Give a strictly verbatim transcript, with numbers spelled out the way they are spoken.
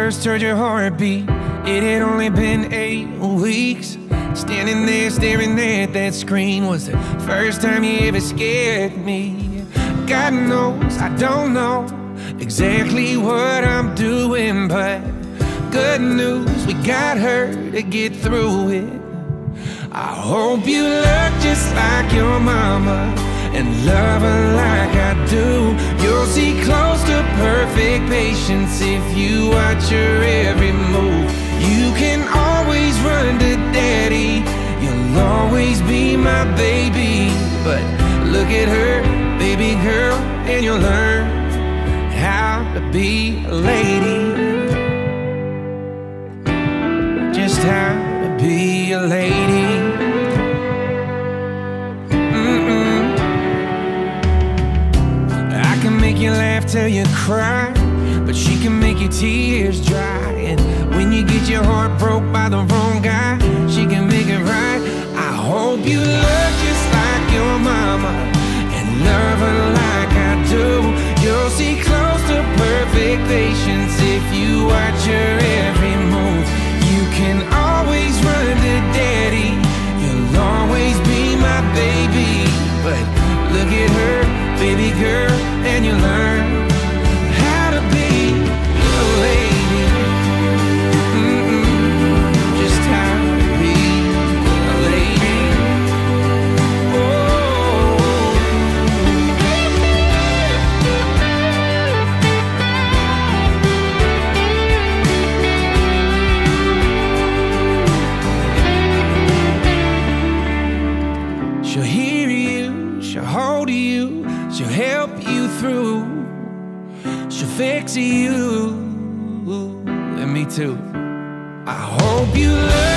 first heard your heartbeat, it had only been eight weeks. Standing there staring at that screen was the first time you ever scared me. God knows I don't know exactly what I'm doing, but good news, we got her to get through it. I hope you look just like your mama and love her like I do. You'll see close to perfect patience if you watch her every move. You can always run to daddy, you'll always be my baby. But look at her, baby girl, and you'll learn how to be a lady. Just how to be a lady. Make you laugh till you cry, but she can make your tears dry. And when you get your heart broke by the wrong guy, she can make it right. I hope you look just like your mama and love her like I do. You'll see close to perfect patience if you watch her every move. You can always run to daddy, you'll always be my baby. But look at her, baby girl, and you learn how to be a lady. Mm-mm, just how to be a lady. Oh. She'll hear you, she'll hold you, she'll help you through, she'll fix you, and me too. I hope you love